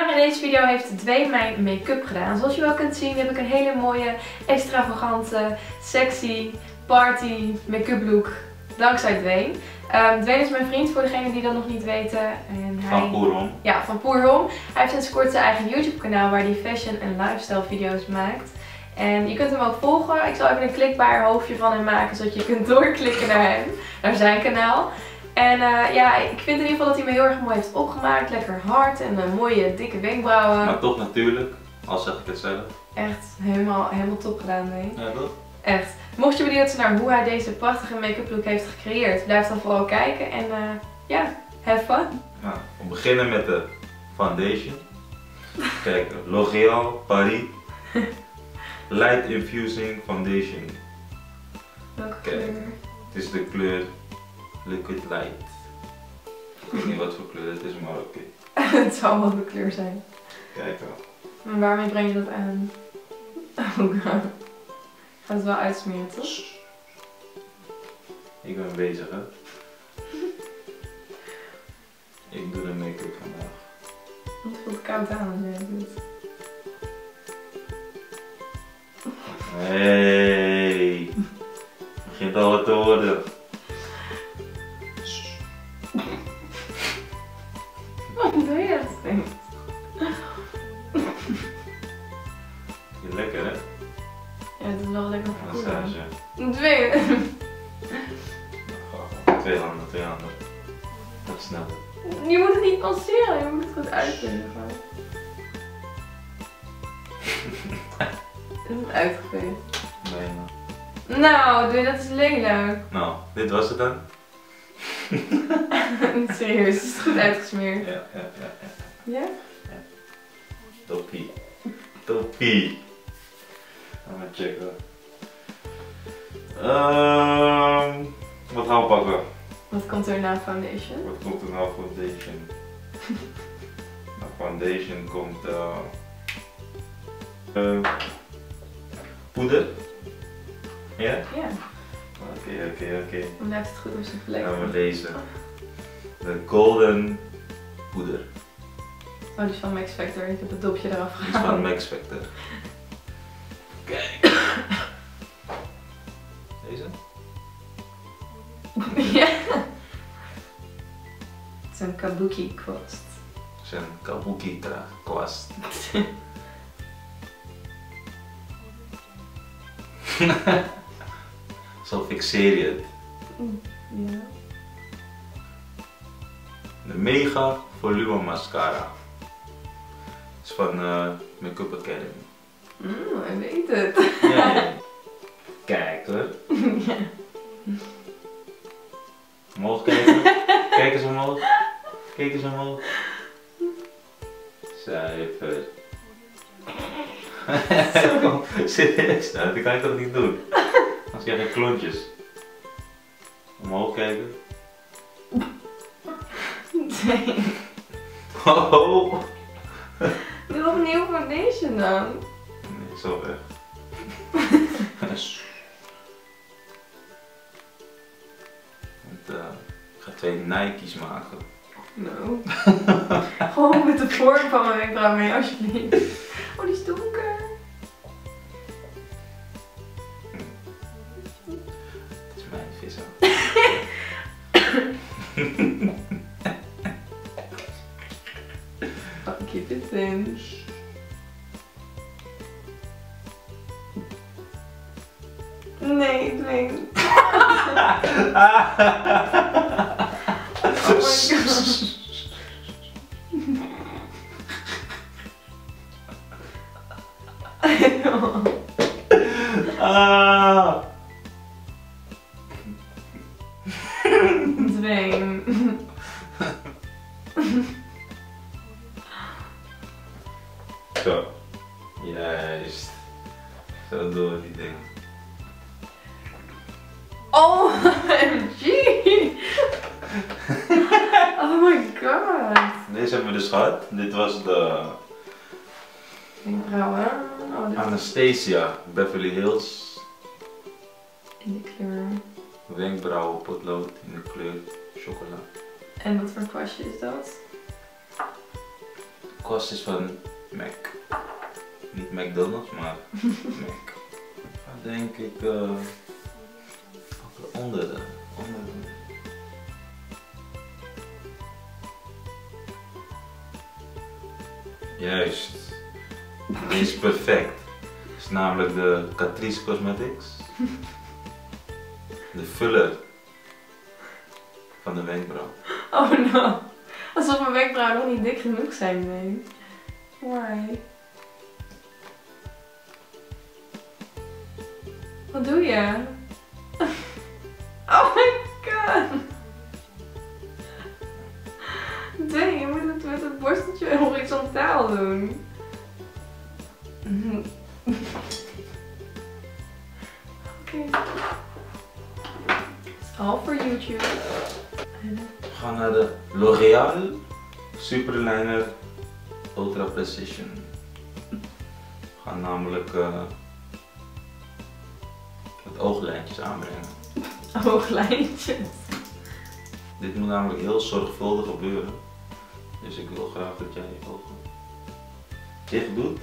in deze video heeft Dwayne mijn make-up gedaan. Zoals je wel kunt zien heb ik een hele mooie, extravagante, sexy party make-up look. Dankzij Dwayne. Dwayne is mijn vriend voor degenen die dat nog niet weten. En hij... Van Poerhom. Ja, van Poerhom. Hij heeft sinds kort zijn eigen YouTube kanaal waar hij fashion en lifestyle video's maakt. En je kunt hem ook volgen. Ik zal even een klikbaar hoofdje van hem maken zodat je kunt doorklikken naar hem. Naar zijn kanaal. En ja, ik vind in ieder geval dat hij me heel erg mooi heeft opgemaakt. Lekker hard en mooie dikke wenkbrauwen. Maar toch natuurlijk, al zeg ik het zelf. Echt helemaal top gedaan, Dwayne. Ja, toch? Echt. Mocht je benieuwd zijn naar hoe hij deze prachtige make-up look heeft gecreëerd, blijf dan vooral kijken en ja, have fun. Nou, we beginnen met de foundation. Kijk, L'Oréal Paris Light Infusing Foundation. Welke Kijk, kleur? het is de kleur Liquid Light. Ik weet niet wat voor kleur het is, maar oké. Het zal wel de kleur zijn. Kijk dan. Maar waarmee breng je dat aan? Oh god. Ik ga het wel uitsmeren, toch? Ik ben bezig, hè. Ik doe de make-up vandaag. Het voelt koud aan als jij het doet. Hey, begint al wat te worden. Wat doe je dat? Lekker, hè? Ja, het is wel lekker voor Massage. Twee. Twee handen. Dat snel. Je moet het niet masseren, je moet het goed uitvinden. Is het uitgeveegd? Nee, Nou, doe, dat is lelijk. nou, dit was het dan? Niet serieus, het is goed uitgesmeerd. Ja. Ja? Toppie. Toppie. Gaan we checken. Wat gaan we pakken? Wat komt er na foundation? Wat komt er nou foundation? Na foundation komt poeder. Ja? Ja, Oké. dan blijft het goed op zijn plek. Gaan we lezen. De golden poeder. Oh, die is van Max Factor. Ik heb het dopje eraf Die is gehaald. van Max Factor. Kijk. Deze? Ja. Het is een kabuki kwast. Zijn kabuki kwast. Zo fixeer je het. Ja. De Mega Volume Mascara. Het is van Make-up Academy. Hij weet het. Ja. Kijk hoor. Ja. Omhoog kijken. Kijk eens omhoog. Kijk eens omhoog. Zuiver. Kom, serieus nou, dat kan ik toch niet doen. Als krijg je klontjes. Omhoog kijken. Nee. Oh. Doe opnieuw foundation dan. Nee, zo weg. Ik ga 2 Nike's maken. No. Gewoon met de vorm van mijn wenkbrauw mee, alsjeblieft. Oh, die is donker. Het is mijn visser. Oh, keep it in. Nee, Dwayne. Oh my god. Ah. Dwayne. Zo. Juist. Zo door die ding. OMG! Oh my god! Deze hebben we dus gehad. Dit was de Wenkbrauwen. Oh, dit Anastasia Beverly Hills in de kleur. wenkbrauwen potlood in de kleur chocola. En wat voor kwastje is dat? kwast is van Mac. Niet McDonald's, maar Mac. Dan denk ik onder de. Juist. Deze is perfect. Het is namelijk de Catrice Cosmetics. De fuller van de wenkbrauw. Oh no. Alsof mijn wenkbrauwen nog niet dik genoeg zijn, nee. Why? Wat doe je? Oh my god. Dang, je moet het met het borsteltje horizontaal doen. Oké. All for YouTube. We gaan naar de L'Oréal Superliner Ultra Precision. We gaan namelijk wat ooglijntjes aanbrengen. Ooglijntjes. Dit moet namelijk heel zorgvuldig gebeuren. Dus ik wil graag dat jij je ogen dicht doet.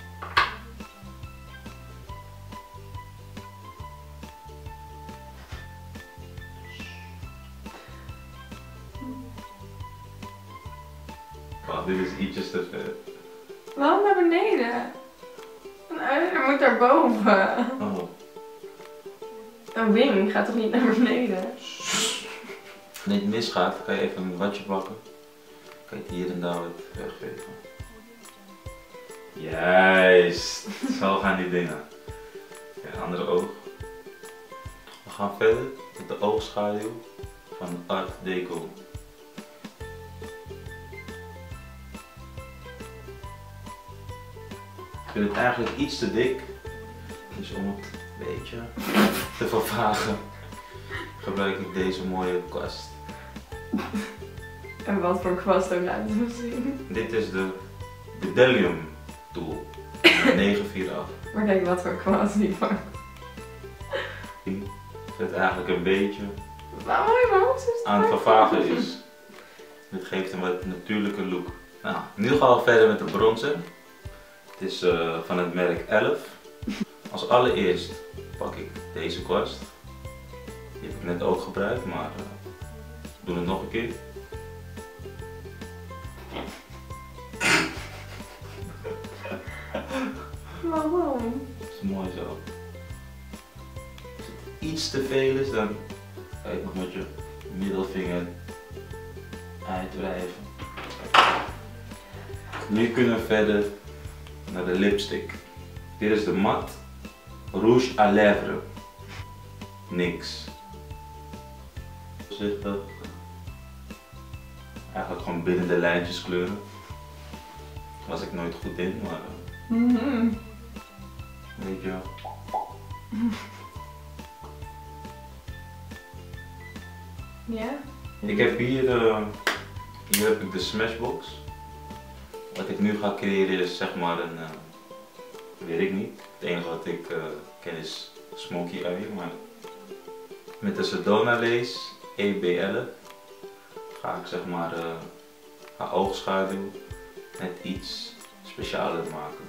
Oh, dit is ietsjes te ver. Waarom naar beneden? Een uier moet daar boven. Oh. Een wing gaat toch niet naar beneden? Als dit misgaat, kan je even een watje pakken. Kan je het hier en daar wat wegvegen. Juist! Zo gaan die dingen. Ja, andere oog. We gaan verder met de oogschaduw van Art Deco. Ik vind het eigenlijk iets te dik. Dus om het een beetje te vervagen gebruik ik deze mooie kwast. En wat voor kwast ook laten we zien. Dit is de Bdellium Tool. 948. Maar kijk wat voor kwast die van. Het eigenlijk een beetje Waarom heb je mijn hoofd zo aan het vervagen is. Dit geeft een wat natuurlijke look. Nou, nu gaan we verder met de bronzer. Het is van het merk 11. Als allereerst pak ik deze kwast. Die heb ik net ook gebruikt, maar we doen het nog een keer. Waarom? Dat is mooi zo. Als het iets te veel is, dan ga je het nog met je middelvinger uitwrijven. Nu kunnen we verder naar de lipstick. Dit is de Matte Rouge à Lèvres. Niks. Voorzichtig. Eigenlijk gewoon binnen de lijntjes kleuren. Daar was ik nooit goed in, maar weet je wel. Ja? Ik heb hier heb ik de Smashbox. Wat ik nu ga creëren is zeg maar een, weet ik niet. Het enige wat ik ken is Smoky Eye, maar met de Sedona Lace EB11 ga ik zeg maar haar oogschaduw net iets specialer maken.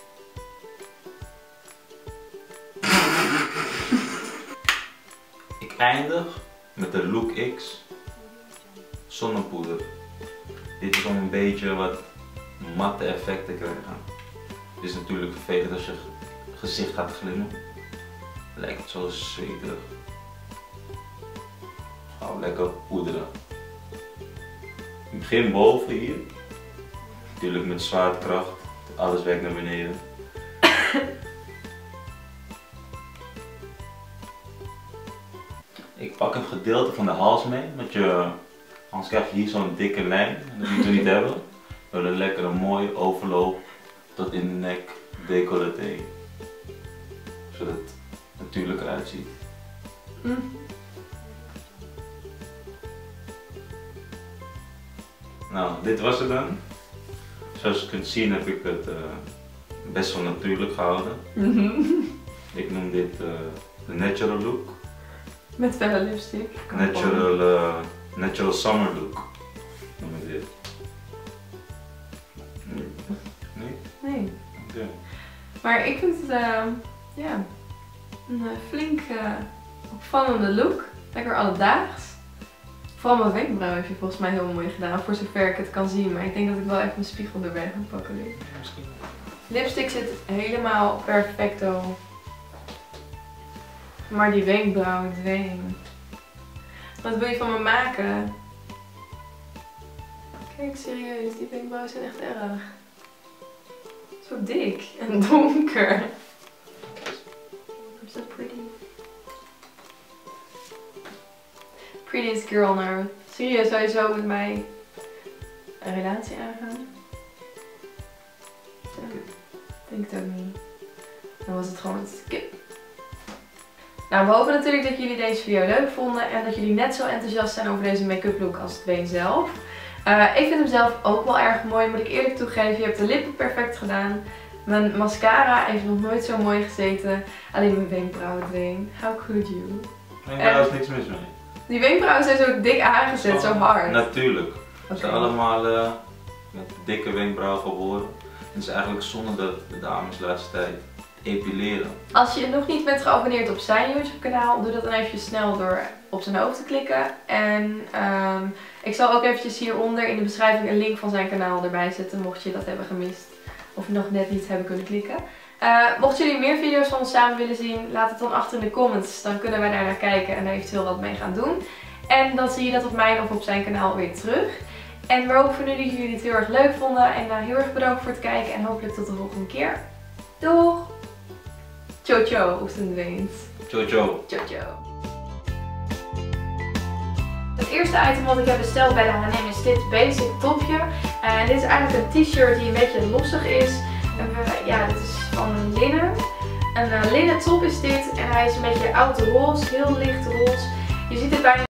Ik eindig met de Look X zonnepoeder. Dit is om een beetje wat matte effect te krijgen. Het is natuurlijk vervelend als je gezicht gaat glimmen. Lijkt het zo zweterig. Gaan we lekker poederen. Ik begin boven hier. Natuurlijk met zwaartekracht. Alles werkt naar beneden. Ik pak een gedeelte van de hals mee. Anders krijg je hier zo'n dikke lijn. En dat moet je niet hebben. We willen lekker een mooie overloop tot in de nek decolleté. Zodat het natuurlijk eruit ziet. Nou, dit was het dan. Zoals je kunt zien heb ik het best wel natuurlijk gehouden. Ik noem dit de natural look. Met felle lipstick. Natural summer look noem ik dit. Maar ik vind het ja, een flink opvallende look. Lekker alledaags. Vooral mijn wenkbrauw heb je volgens mij heel mooi gedaan, voor zover ik het kan zien. Maar ik denk dat ik wel even mijn spiegel erbij ga pakken nu. Misschien. Lipstick zit helemaal perfecto. Maar die wenkbrauw, dween. Wat wil je van me maken? Kijk, serieus, die wenkbrauwen zijn echt erg. Zo dik en donker. So pretty. Prettiest girl nou. Serieus, zou je zo met mij een relatie aangaan? Ik denk het ook niet. Dan was het gewoon een skip. Nou, we hopen natuurlijk dat jullie deze video leuk vonden en dat jullie net zo enthousiast zijn over deze make-up look als Dwayne zelf. Ik vind hem zelf ook wel erg mooi, moet ik eerlijk toegeven. Je hebt de lippen perfect gedaan. Mijn mascara heeft nog nooit zo mooi gezeten. Alleen mijn wenkbrauwen, Dwayne. How could you? Daar is niks mis mee. Die wenkbrauwen zijn zo dik aangezet, zo hard. Natuurlijk. Ze Okay. zijn allemaal met dikke wenkbrauwen geboren. Het is eigenlijk zonde dat de dames de laatste tijd epileren. Als je nog niet bent geabonneerd op zijn YouTube kanaal, doe dat dan even snel door op zijn hoofd te klikken. En ik zal ook eventjes hieronder in de beschrijving een link van zijn kanaal erbij zetten, mocht je dat hebben gemist. Of nog net niet hebben kunnen klikken. Mochten jullie meer video's van ons samen willen zien, laat het dan achter in de comments. Dan kunnen wij daar naar kijken en er eventueel wat mee gaan doen. En dan zie je dat op mijn of op zijn kanaal weer terug. En we hopen voor nu dat jullie het heel erg leuk vonden. En heel erg bedankt voor het kijken en hopelijk tot de volgende keer. Doeg! Ciao ciao op zijn Dwayne's. Ciao ciao. Ciao ciao. Het eerste item wat ik heb besteld bij de H&M is dit basic topje. En dit is eigenlijk een t-shirt die een beetje lossig is. Ja, dit is van linnen. Een linnen top is dit en hij is een beetje oud roze, heel licht roze. Je ziet het bijna